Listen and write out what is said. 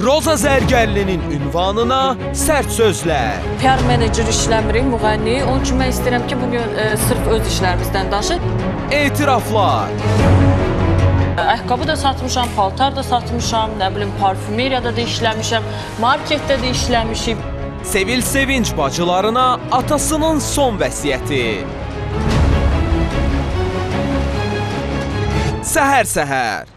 Roza Zərgərlinin ünvanına sərt sözlər. PR menecer işləmirik, müğənni. Onun üçün mən istəyirəm ki, bugün sırf öz işlərimizdən danışıq. Etiraflar. Ayaqqabı da satmışam, paltar da satmışam, nə bilim, parfümeriyada da işləmişəm, marketdə də işləmişim. Sevil Sevinç bacılarına atasının son vəsiyyəti. Səhər-səhər.